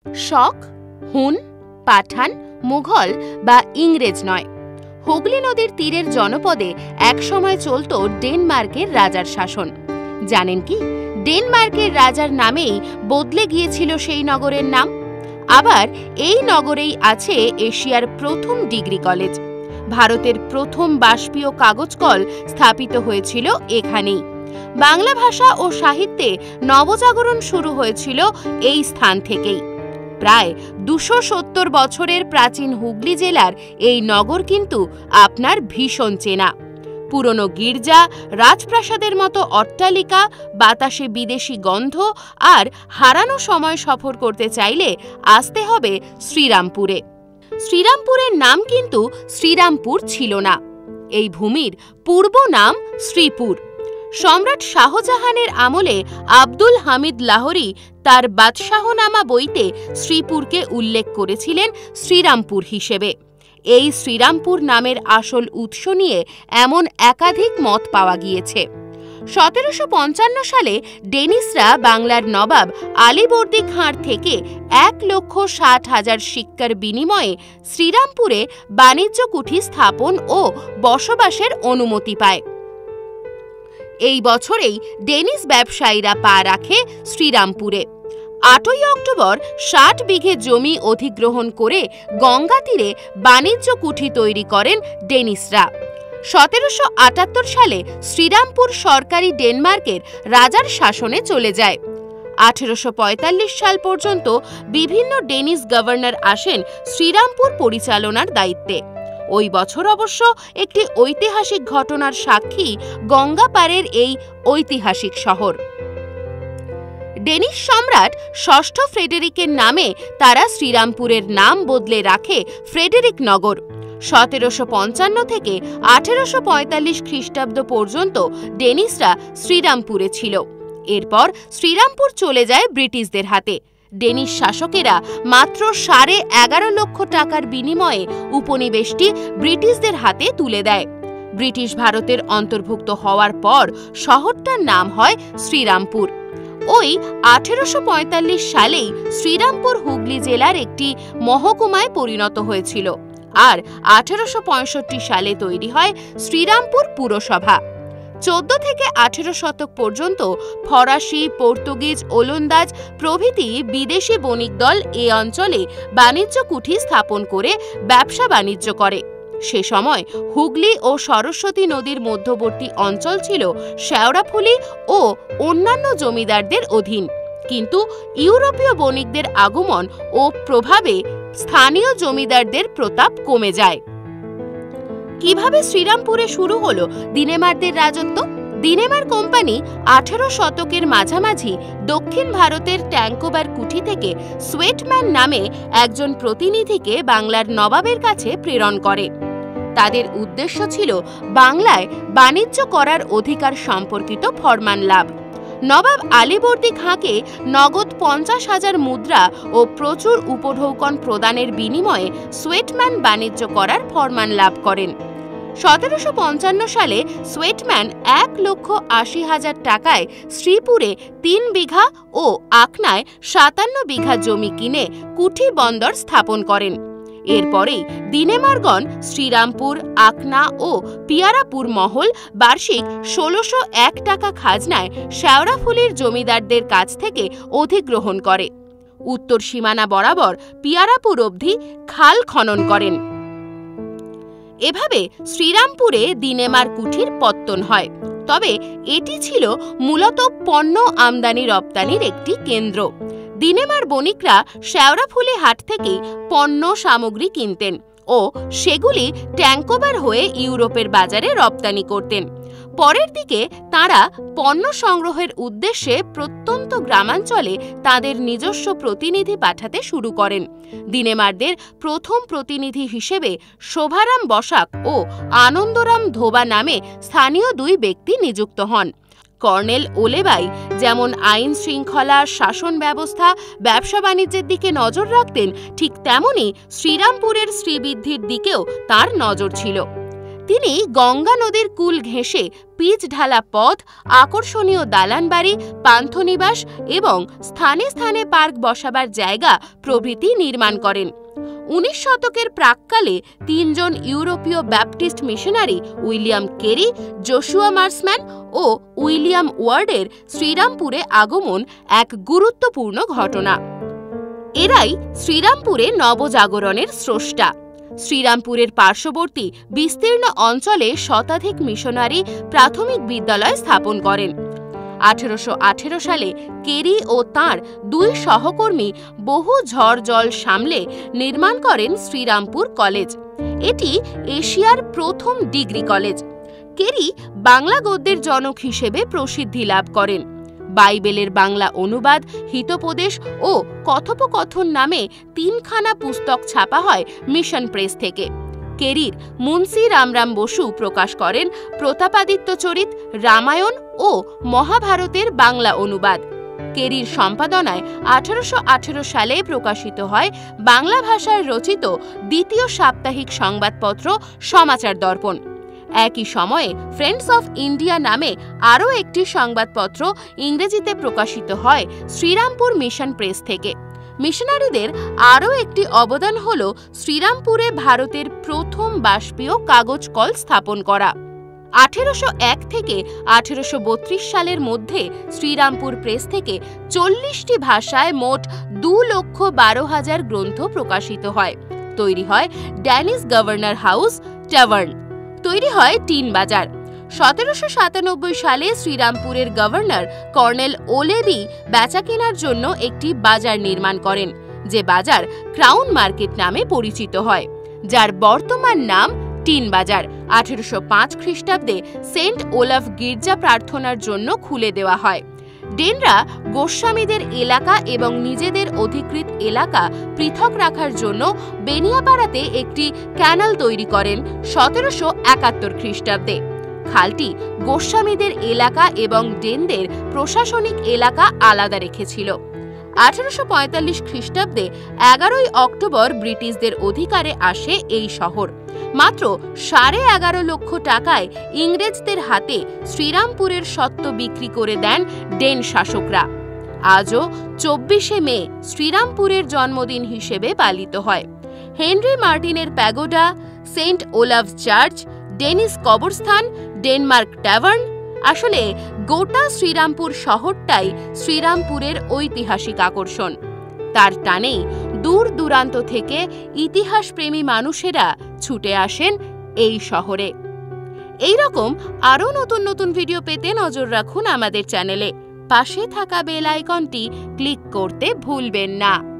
শক, হুন, পাঠান, মুঘল বা ইংরেজ নয়। হুগলি নদীর তীরের জনপদে একসময় চলত ডেনমার্কের রাজার শাসন। জানেন কি, ডেনমার্কের রাজার নামেই বদলে গিয়েছিল সেই নগরের নাম। আবার এই নগরেই আছে এশিয়ার প্রথম ডিগ্রি কলেজ। ভারতের প্রথম বাষ্পীয় কাগজ কল স্থাপিত হয়েছিল এখানেই। বাংলা ভাষা ও সাহিত্যে নবজাগরণ শুরু হয়েছিল এই স্থান থেকেই। প্রায় ২৭০ বছরের প্রাচীন হুগলি জেলার এই নগর কিন্তু আপনার ভীষণ চেনা। পুরনো গির্জা, রাজপ্রাসাদের মতো অট্টালিকা, বাতাসে বিদেশি গন্ধ আর হারানো সময় সফর করতে চাইলে আসতে হবে শ্রীরামপুরে। শ্রীরামপুরের নাম কিন্তু শ্রীরামপুর ছিল না। এই ভূমির পূর্ব নাম শ্রীপুর। সম্রাট শাহজাহানের আমলে আব্দুল হামিদ লাহোরী তার বাদশাহনামা বইতে শ্রীপুরকে উল্লেখ করেছিলেন শ্রীরামপুর হিসেবে। এই শ্রীরামপুর নামের আসল উৎস নিয়ে এমন একাধিক মত পাওয়া গিয়েছে। ১৭৫৫ সালে ডেনিশরা বাংলার নবাব আলীবর্দী খাঁর থেকে ১,৬০,০০০ সিক্কার বিনিময়ে শ্রীরামপুরে বাণিজ্য কুঠি স্থাপন ও বসবাসের অনুমতি পায়। এই বছরেই ডেনিশ ব্যবসায়ীরা পা রাখে শ্রীরামপুরে। ৮ই অক্টোবর ৬০ বিঘে জমি অধিগ্রহণ করে গঙ্গা তীরে বাণিজ্য কুঠি তৈরি করেন ডেনিশরা। ১৭৭৮ সালে শ্রীরামপুর সরকারি ডেনমার্কের রাজার শাসনে চলে যায়। ১৮৪৫ সাল পর্যন্ত বিভিন্ন ডেনিশ গভর্নর আসেন শ্রীরামপুর পরিচালনার দায়িত্বে। ওই বছর অবশ্য একটি ঐতিহাসিক ঘটনার সাক্ষী গঙ্গা পারের এই ঐতিহাসিক শহর। ডেনিশ সম্রাট ষষ্ঠ ফ্রেডেরিকের নামে তারা শ্রীরামপুরের নাম বদলে রাখে ফ্রেডেরিক নগর। ১৭৫৫ থেকে ১৮৪৫ খ্রিস্টাব্দ পর্যন্ত ডেনিশরা শ্রীরামপুরে ছিল। এরপর শ্রীরামপুর চলে যায় ব্রিটিশদের হাতে। ডেনিশ শাসকেরা মাত্র ১১.৫ লক্ষ টাকার বিনিময়ে উপনিবেশটি ব্রিটিশদের হাতে তুলে দেয়। ব্রিটিশ ভারতের অন্তর্ভুক্ত হওয়ার পর শহরটার নাম হয় শ্রীরামপুর। ওই ১৮৪৫ সালেই শ্রীরামপুর হুগলি জেলার একটি মহকুমায় পরিণত হয়েছিল আর ১৮৬৫ সালে তৈরি হয় শ্রীরামপুর পুরসভা। ১৪ থেকে ১৮ শতক পর্যন্ত ফরাসি, পর্তুগিজ, ওলন্দাজ প্রভৃতি বিদেশি বণিক দল এ অঞ্চলে বাণিজ্য কুঠি স্থাপন করে ব্যবসা বাণিজ্য করে। সে সময় হুগলি ও সরস্বতী নদীর মধ্যবর্তী অঞ্চল ছিল শেওড়াফুলি ও অন্যান্য জমিদারদের অধীন। কিন্তু ইউরোপীয় বণিকদের আগমন ও প্রভাবে স্থানীয় জমিদারদের প্রতাপ কমে যায়। কিভাবে শ্রীরামপুরে শুরু হলো দিনেমারদের রাজত্ব? দিনেমার কোম্পানি ১৮ শতকের মাঝামাঝি দক্ষিণ ভারতের ট্যাঙ্কোবার কুঠি থেকে সোয়েটম্যান নামে একজন প্রতিনিধিকে বাংলার নবাবের কাছে প্রেরণ করে। তাদের উদ্দেশ্য ছিল বাংলায় বাণিজ্য করার অধিকার সম্পর্কিত ফরমান লাভ। নবাব আলীবর্দী খাঁকে নগদ ৫০,০০০ মুদ্রা ও প্রচুর উপঢৌকন প্রদানের বিনিময়ে সোয়েটম্যান বাণিজ্য করার ফরমান লাভ করেন। ১৭৫৫ সালে সোয়েটম্যান ১,৮০,০০০ টাকায় শ্রীপুরে ৩ বিঘা ও আকনায় ৫৭ বিঘা জমি কিনে কুঠি বন্দর স্থাপন করেন। এরপরেই দিনেমারগণ শ্রীরামপুর, আকনা ও পিয়ারাপুর মহল বার্ষিক ১৬০১ টাকা খাজনায় শেওড়াফুলির জমিদারদের কাছ থেকে অধিগ্রহণ করে। উত্তর সীমানা বরাবর পিয়ারাপুর অবধি খাল খনন করেন। এভাবে শ্রীরামপুরে দিনেমার কুঠির পত্তন হয়। তবে এটি ছিল মূলত পণ্য আমদানি রপ্তানির একটি কেন্দ্র। দিনেমার বণিকরা শেওড়াফুলি হাট থেকে পণ্য সামগ্রী কিনতেন ও সেগুলি ট্যাঙ্কোবার হয়ে ইউরোপের বাজারে রপ্তানি করতেন। পরের দিকে তাঁরা পণ্য সংগ্রহের উদ্দেশ্যে প্রত্যন্ত গ্রামাঞ্চলে তাদের নিজস্ব প্রতিনিধি পাঠাতে শুরু করেন। দিনেমারদের প্রথম প্রতিনিধি হিসেবে শোভারাম বসাক ও আনন্দরাম ধোবা নামে স্থানীয় ২ ব্যক্তি নিযুক্ত হন। কর্নেল ওলেবাই যেমন আইন শৃঙ্খলা, শাসন ব্যবস্থা, ব্যবসা বাণিজ্যের দিকে নজর রাখতেন, ঠিক তেমনি শ্রীরামপুরের শ্রীবৃদ্ধির দিকেও তার নজর ছিল। তিনি গঙ্গা নদীর কুল ঘেঁষে পিচ ঢালা পথ, আকর্ষণীয় দালান বাড়ি, পান্থনিবাস এবং স্থানে স্থানে পার্ক বসাবার জায়গা প্রভৃতি নির্মাণ করেন। 19 শতকের প্রাক্কালে তিনজন ইউরোপীয় baptist missionary William Carey, Joshua Marshman ও উইলিয়াম ওয়ার্ডের শ্রীরামপুরে আগমন এক গুরুত্বপূর্ণ ঘটনা। এরাই শ্রীরামপুরে নবজাগরণের স্রষ্টা। শ্রীরামপুরের পার্শ্ববর্তী বিস্তীর্ণ অঞ্চলে শতাধিক মিশনারি প্রাথমিক বিদ্যালয় স্থাপন করেন। 1818 সালে কেরি ও তাঁর দুই সহকর্মী বহু ঝড় জল সামলে নির্মাণ করেন শ্রীরামপুর কলেজ। এটি এশিয়ার প্রথম ডিগ্রি কলেজ। কেরি বাংলা গদ্যের জনক হিসেবে প্রসিদ্ধি লাভ করেন। বাইবেলের বাংলা অনুবাদ, হিতোপদেশ ও কথোপকথন নামে 3খানা পুস্তক ছাপা হয় মিশন প্রেস থেকে। কেরির মুন্সি রামরাম বসু প্রকাশ করেন প্রতাপাদিত্য চরিত, রামায়ণ ও মহাভারতের বাংলা অনুবাদ। কেরির সম্পাদনায় 1818 সালে প্রকাশিত হয় বাংলা ভাষায় রচিত দ্বিতীয় সাপ্তাহিক সংবাদপত্র সমাচার দর্পণ। একই সময়ে ফ্রেন্ডস অফ ইন্ডিয়া নামে আরও একটি সংবাদপত্র ইংরেজিতে প্রকাশিত হয় শ্রীরামপুর মিশন প্রেস থেকে। মিশনারিদের আরও একটি অবদান হল শ্রীরামপুরে ভারতের প্রথম বাষ্পীয় কাগজ কল স্থাপন করা। 1801 থেকে 1832 সালের মধ্যে শ্রীরামপুর প্রেস থেকে 40টি ভাষায় মোট 2,12,000 গ্রন্থ প্রকাশিত হয়। তৈরি হয় ড্যানিশ গভর্নর হাউস, ট্যাভার্ন। তৈরি হয় টিন বাজার। 1797 সালে শ্রীরামপুরের গভর্নর কর্নেল ওলেবি বেচা কেনার জন্য একটি বাজার নির্মাণ করেন, যে বাজার ক্রাউন মার্কেট নামে পরিচিত হয়, যার বর্তমান নাম টিন বাজার। 1805 খ্রিস্টাব্দে সেন্ট ওলাফ গির্জা প্রার্থনার জন্য খুলে দেওয়া হয়। ডেনরা গোস্বামীদের এলাকা এবং নিজেদের অধিকৃত এলাকা পৃথক রাখার জন্য বেনিয়াপাড়াতে একটি ক্যানাল তৈরি করেন 1771 খ্রিস্টাব্দে। খালটি গোস্বামীদের এলাকা এবং ডেনদের প্রশাসনিক এলাকা আলাদা রেখেছিল। 1845 খ্রিস্টাব্দে 11ই অক্টোবর ব্রিটিশদের অধিকারে আসে এই শহর। মাত্র 11.5 লক্ষ টাকায় ইংরেজদের হাতে শ্রীরামপুরের স্বত্ব বিক্রি করে দেন ডেন শাসকরা। আজও 24শে মে শ্রীরামপুরের জন্মদিন হিসেবে পালিত হয়। হেনরি মার্টিনের pagoda, saint Olav church, Danish কবরস্থান, ডেনমার্ক ট্যাভার্ন, আসলে গোটা শ্রীরামপুর শহরটাই শ্রীরামপুরের ঐতিহাসিক আকর্ষণ। তার টানেই দূর দূরান্ত থেকে ইতিহাসপ্রেমী মানুষেরা ছুটে আসেন এই শহরে। এই রকম আরও নতুন নতুন ভিডিও পেতে নজর রাখুন আমাদের চ্যানেলে। পাশে থাকা বেল আইকনটি ক্লিক করতে ভুলবেন না।